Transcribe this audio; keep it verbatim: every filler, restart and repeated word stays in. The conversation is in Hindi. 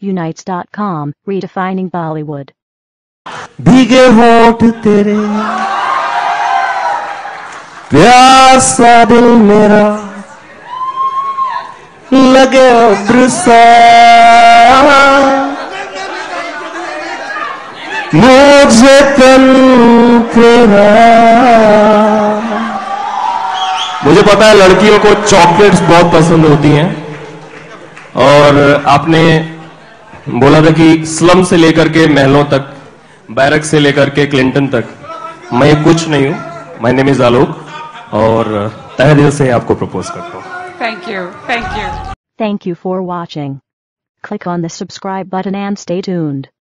unites dot com, redefining Bollywood. भीगे होठ तेरे, प्यासा दिल मेरा, लगे अब्रसा, मुझे तन तेरा। मुझे पता है लड़कियों को चॉकलेट्स बहुत पसंद होती हैं, और आपने बोला था कि स्लम से लेकर के महलों तक, बैरक से लेकर के क्लिंटन तक, मैं कुछ नहीं हूं। माय नेम इज आलोक, और तहे दिल से आपको प्रपोज करता हूं। Thank you, thank you. Thank you for watching. Click on the subscribe button and stay tuned.